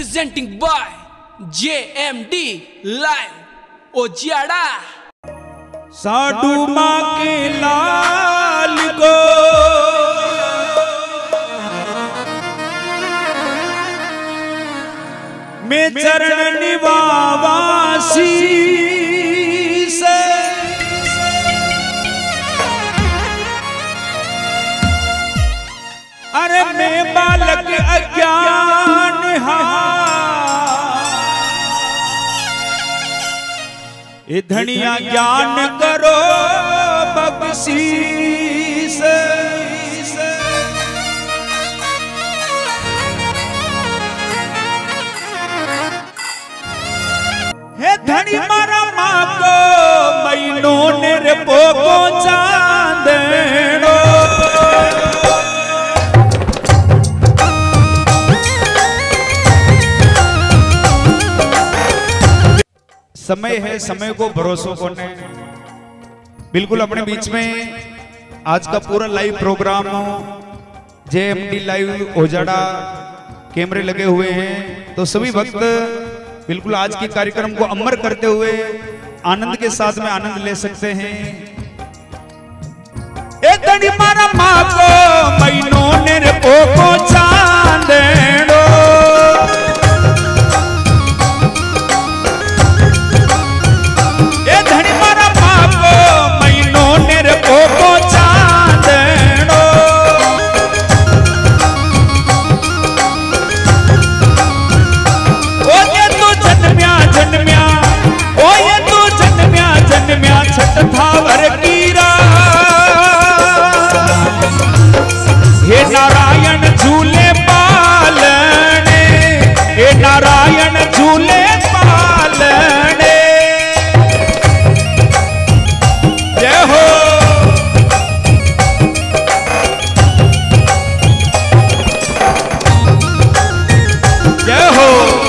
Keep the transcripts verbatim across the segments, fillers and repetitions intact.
presenting by J M D Live ओजियाड़ा। साडू माँ के लाल को मैं चरण निवासी से अरे मैं बालक अज्ञान ये धनिया ज्ञान करो बख्शीश। हे धनी मारा माँ को महीनों ने रे पोको चांदनो समय है, समय को भरोसों को ने बिल्कुल अपने बीच में आज का पूरा live program J M D live ओजाड़ा कैमरे लगे हुए हैं, तो सभी भक्त बिल्कुल आज के कार्यक्रम को अमर करते हुए आनंद के साथ में आनंद ले सकते हैं। एक धनी मारा माँ को महीनों ने रे पोको चांदनो हे नारायण झूले पालने, हे नारायण झूले पालने, जय हो जय हो।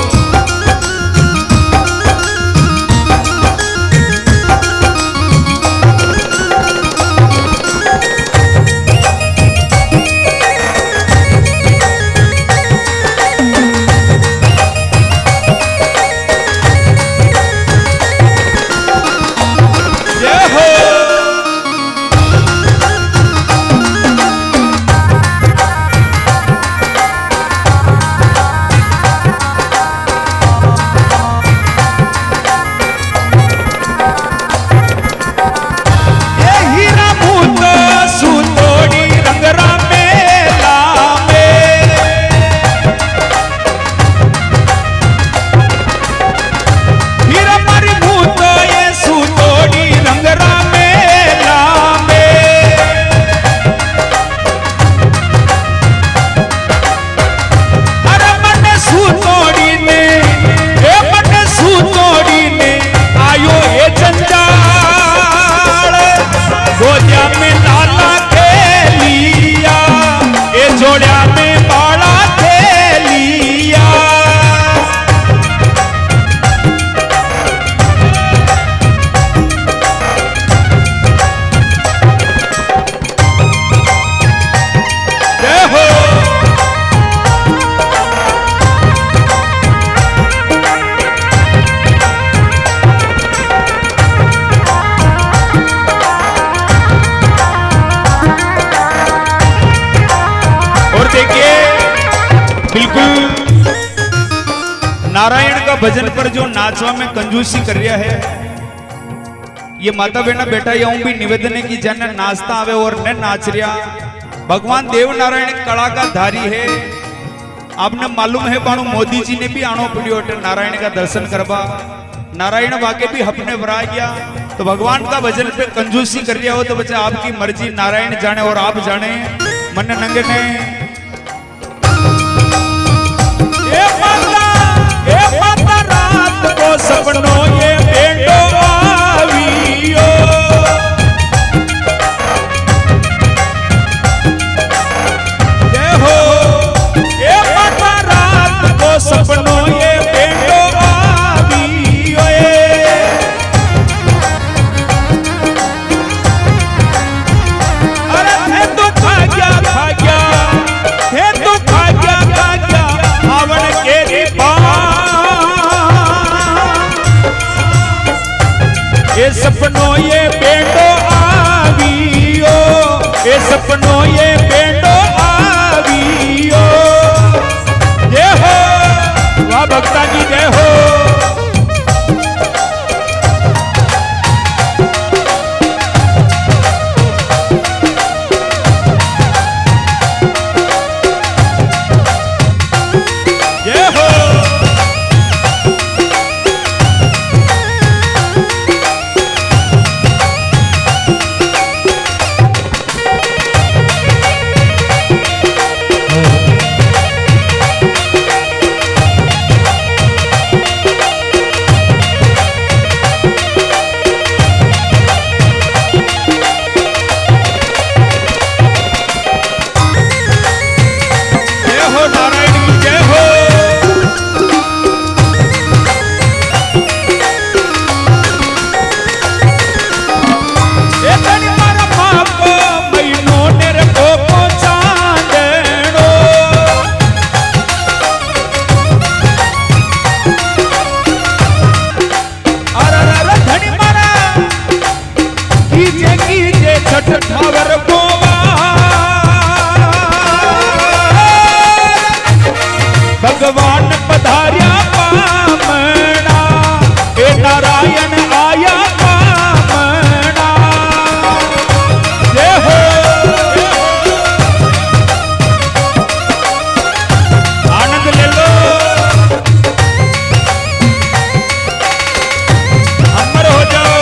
नारायण का भजन पर जो नाचवा में कंजूसी कर रहा है, ये माता बहना बेटा यूं भी निवेदन है कि जन नाचता आवे और न नाच रहा। भगवान देव नारायण कला का धारी है। आपने मालूम है बाणु मोदी जी ने भी आनो पड़ियो नारायण का दर्शन करवा, नारायण वाके भी अपने बरा गया। तो भगवान का भजन पे कंजूसी कर रहा हो तो बच्चा आपकी मर्जी, नारायण जाने और आप जाने। मन नंगे ने ए माता, ए माता रात को सपनों ये बेटो आवियो, जय हो। ए माता रात को सपनों ये बेटो आवियो, अरे मैं तो भाग्या भाग्या ए सपनो ये बेटो आवियो, ए सपनो ये बेटो आवियो। जय हो, वाह भक्ता जी जय हो। भगवान पधार्या पामना, ए नारायण आया पामना। जय हो, आनंद ले लो, अमर हो जाओ।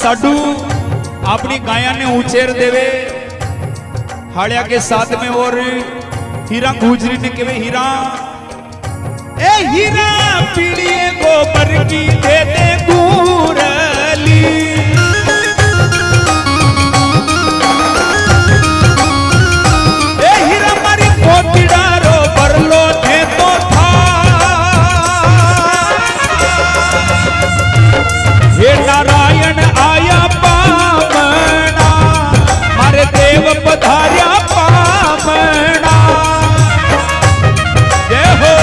साडू अपनी गाया ने उछेर देवे हाड़िया के साथ में और हीरा गुजरी ने केवे हीरा ए हीरा पीड़िए गोबर की दे दे गुरली ए हीरा मारी पोतीड़ा रो बरलो थे तो था हे नारायण आया पामना मारे देव पधार्या पामना जय हो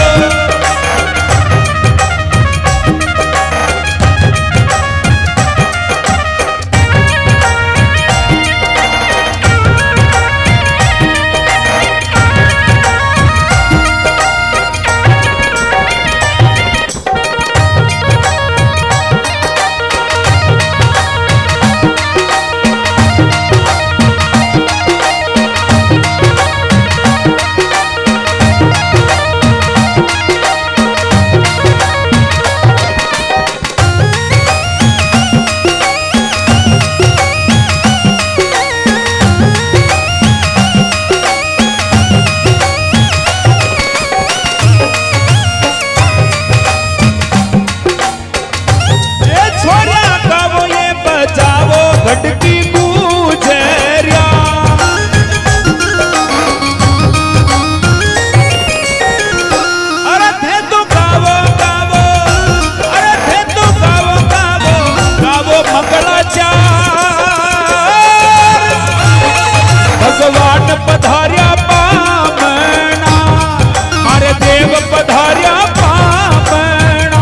भगवान पधार्या पामना मारे देव पधार्या पामना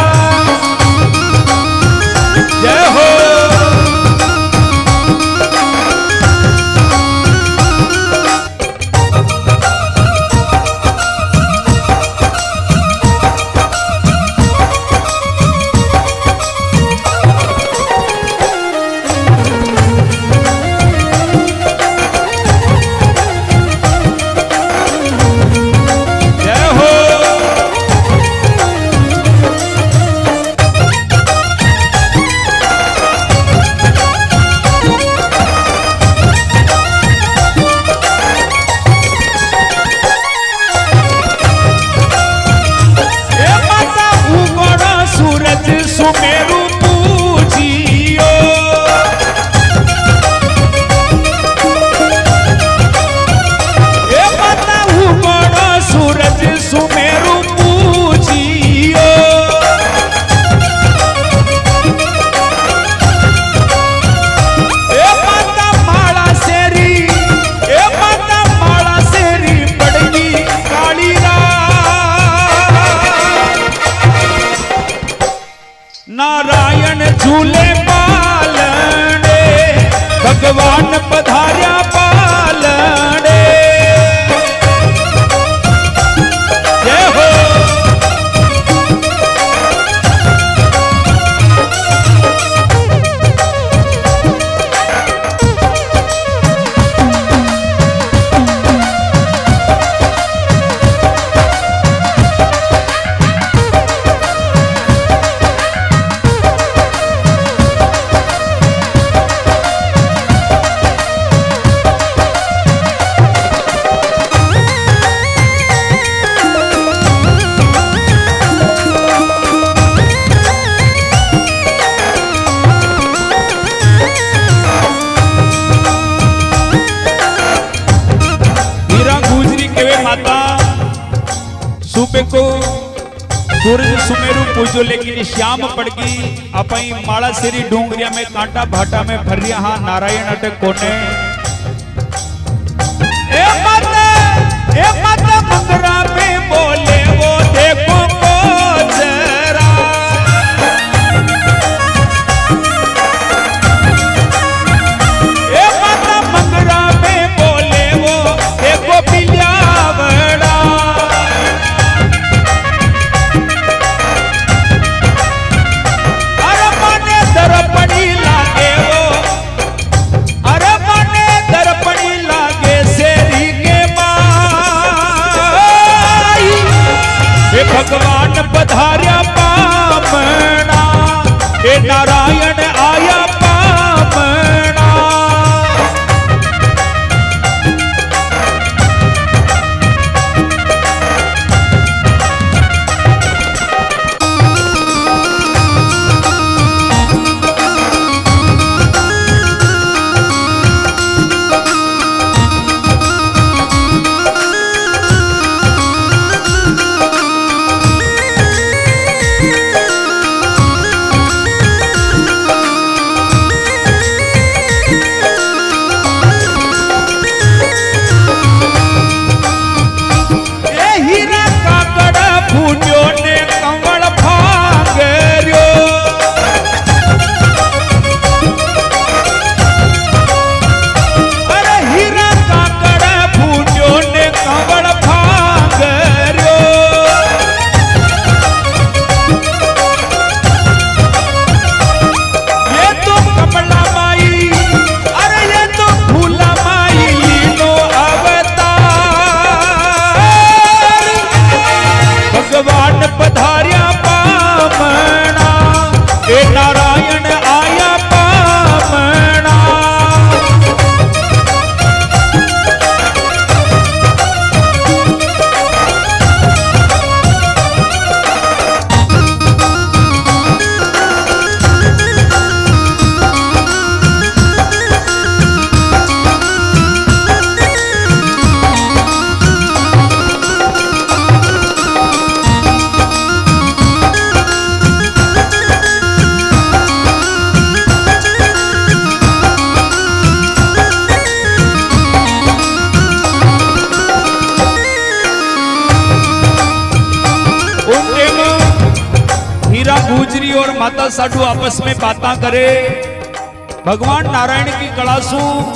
जय हो सुमेरु पूजियो ए माता उगड़ो सूरज सुमेरु पूजियो ए माता माला सेरी ए माता माला सेरी पड़गी काली नारायण झूले पालने भगवान पधार्या पालने जय हो सूबे को सूरज सुमेरु पूजो लेकिन श्याम पड़गी अपई माला सेरी डूंगरिया में कांटा भाटा में भरिया हाँ नारायण अटक कोने ए माता ए माता मंगरा में बोले वो देखो को जरा ए माता मंगरा में बोले वो देखो पिलियावड़ा अरे माने दरपड़ी लागे वो अरे माने और माता साधु आपस में बातें करे। भगवान नारायण की कला सु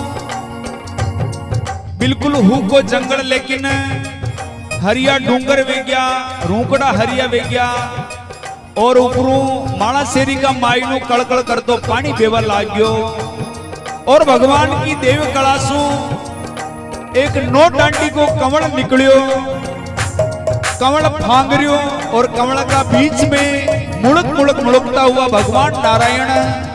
बिल्कुल हु को जंगल लेकिन हरिया डूंगर वे गया, रूकड़ा हरिया वे गया और ऊपरू माणा शेरी का माई नु कड़कड़ कर तो पानी बेवा लाग गयो। और भगवान की देव कला सु एक नो डांडी को कमल निकलियो, कमल फांगरियो और कमल का बीच में मुड़क मुड़क मुड़कता हुआ भगवान नारायण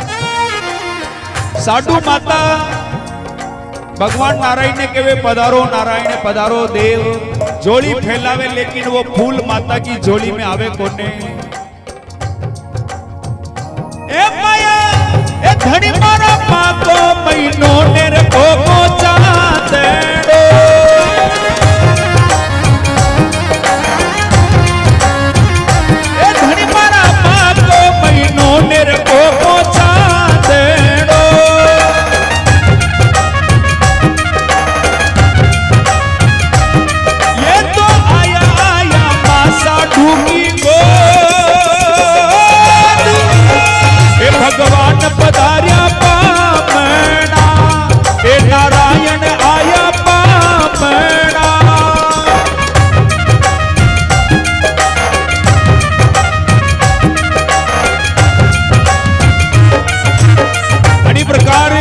साधु माता भगवान नारायण ने कहे पधारो नारायण पधारो देव, जोड़ी फैलावे लेकिन वो फूल माता की जोड़ी में आवे कोने। ए माया ए धनी मारा पाको महीनों नेरे को पहुंचा देड़ो, ए धनी मारा पाको महीनों नेरे को पहुंचा देड़ो। ये तो आया आया मासा ढूंगी भगवान पधारिया पामना, ए नारायण आया पामना। अनी प्रकार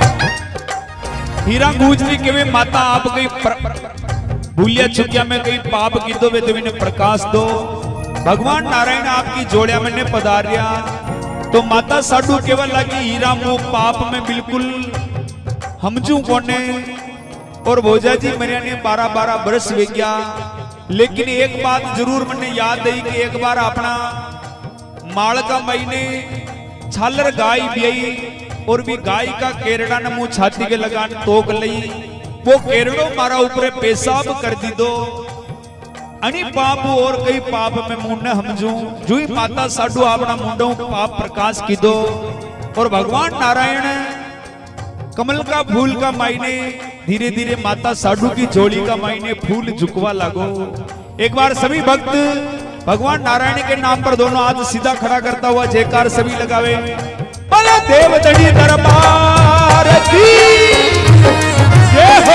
हीरा गुजरी के वे माता आप कई भूलिया चुकिया में कई पाप की दो वे तो प्रकाश दो। भगवान नारायण आपकी जोड़िया में ने पधारिया तो माता साधु केवल लगी हीरा मुंह पाप में बिल्कुल हमजू कोने। और भोजा जी मेरे ने बारह बारह बरस वे गया, लेकिन एक बात जरूर मैंने याद आई कि एक बार अपना माल का महीने छालर गाय बियाई और भी गाय का केरड़ा न मुंह छाती के लगान तोक लई, वो केरड़ो मारा ऊपर पेशाब कर दी दो। अनि पाप और कई पाप में मुंडे हमजू जो ही माता साधु अपना मुंडों पाप प्रकाश की दो। और भगवान नारायण कमल का फूल का मायने धीरे धीरे माता साधु की जोड़ी का मायने फूल झुकवा लागो। एक बार सभी भक्त भगवान नारायण के नाम पर दोनों हाथ सीधा खड़ा करता हुआ जयकार सभी लगावे। बोलो देव जड़ी दरबार की जय हो।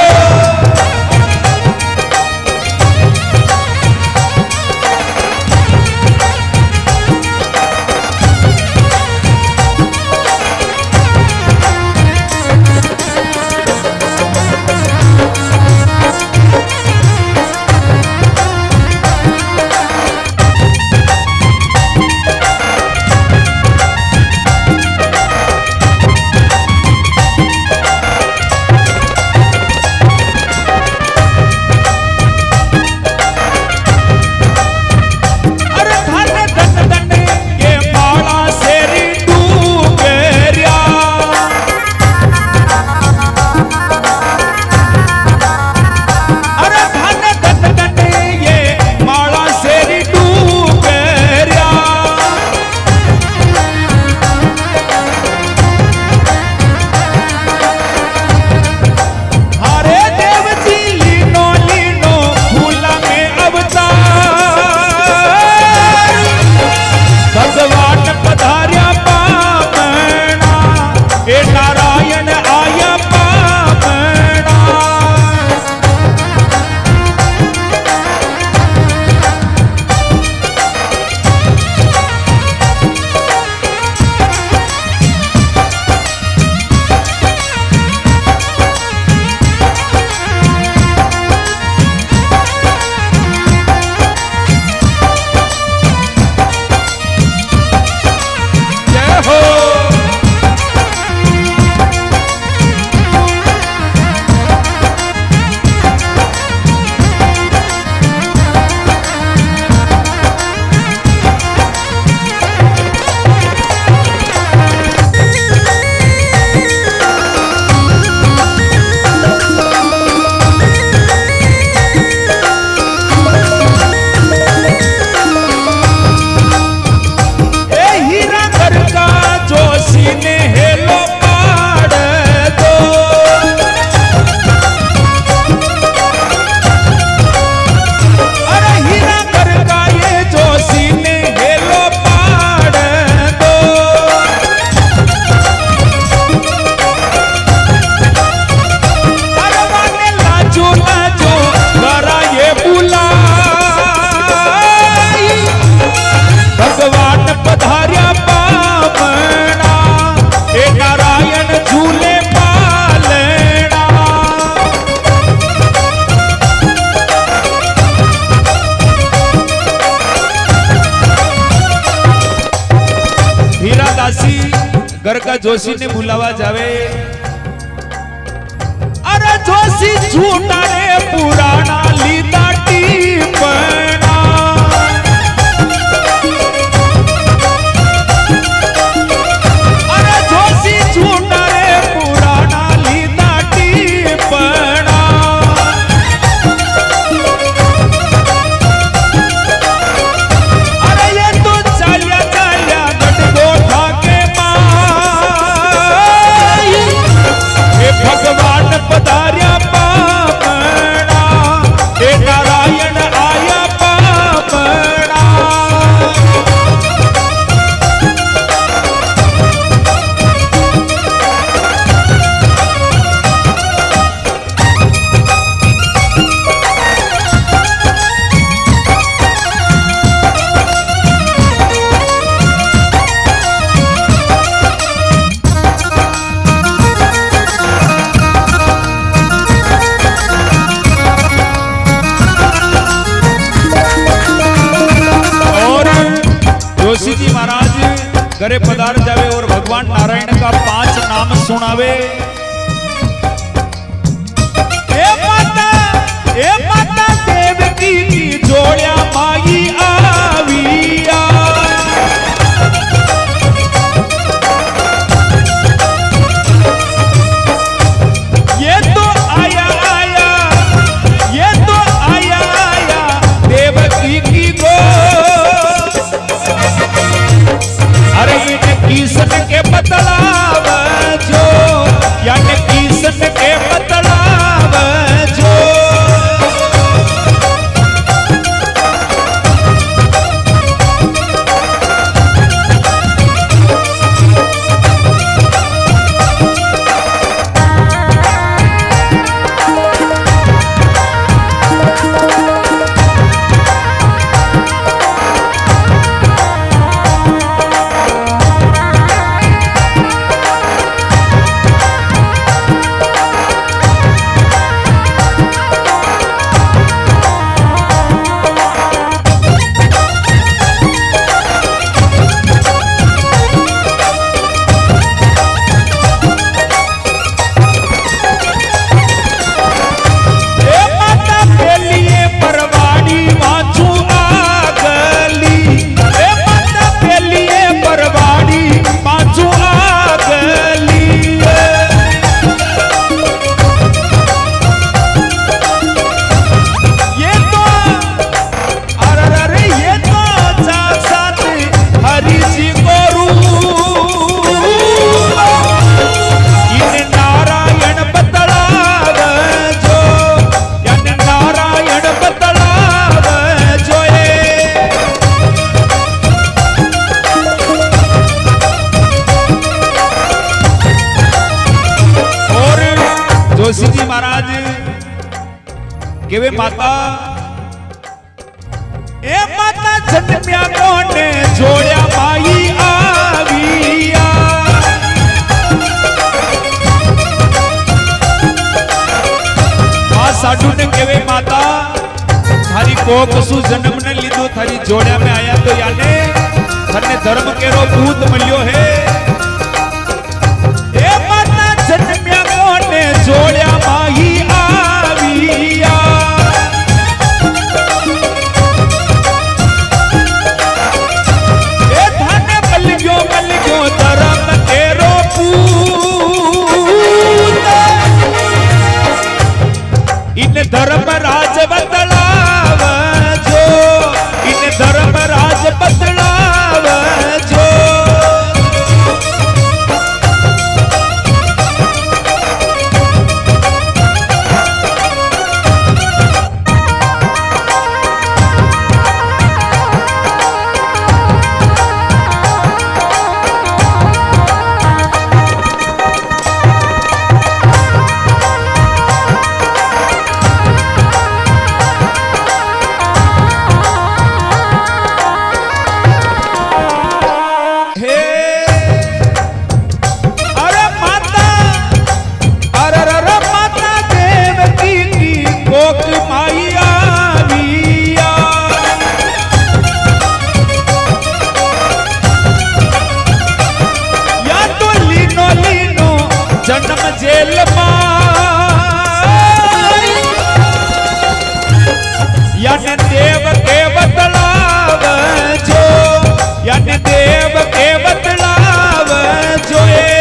घर का जोशी ने बुलावा जावे, अरे जोशी झूठा रे पुराना लीता टीपना, अरे जोशी झूठा रे पुराना लीता टीपना, अरे ये तो चालिया चालिया गटगोठा के माई, हे भगवान पधारिया पापना, हे नारायण आया पापना। जोशी जी महाराज घरे पधार जावे और भगवान नारायण का पांच नाम सुनावे। ए माता ए माता देवकी की जोड़िया माई आविया, ये तो आया आया ये तो आया आया देवकी की गो, अरे ये किसन के बतलाव जो, यानी किसन के बतलाव जो, जोशी जी महाराज के वे माता ए माता जन्म्या कोने जोड़िया माई आविया, आ साडू ने केवे माता थारी कोक सु जन्म ने लीधो, थारी जोड़िया में आया तो याने थाने धर्म केरो भूत मल्यो है। ए माता जन्म्या कोने जोड़िया माई आविया, ए थाने मल्यो मल्यो धर्म केरो भूत, इन धर्म राज बदलाव जो, इन धर्म राज बदलाव जो, देव के बतलाव जो, यानी देव के बतलाव जो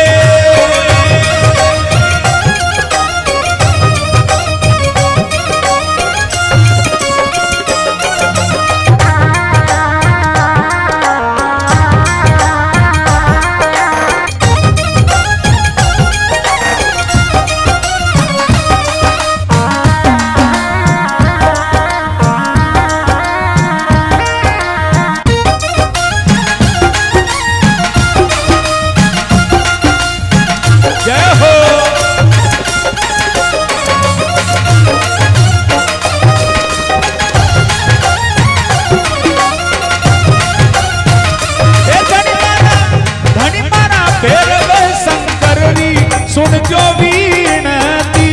सुन जो वीणती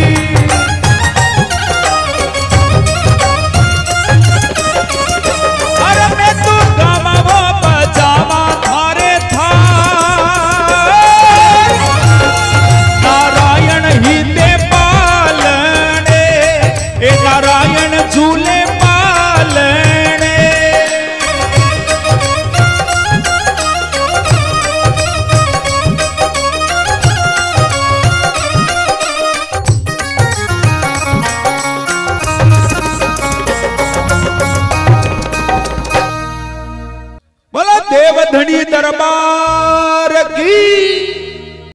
अरे मैं तू गमावो पजामा थारे था नारायण ही ते पालने ए नारायण झूले पालने देव धनी दरबार की।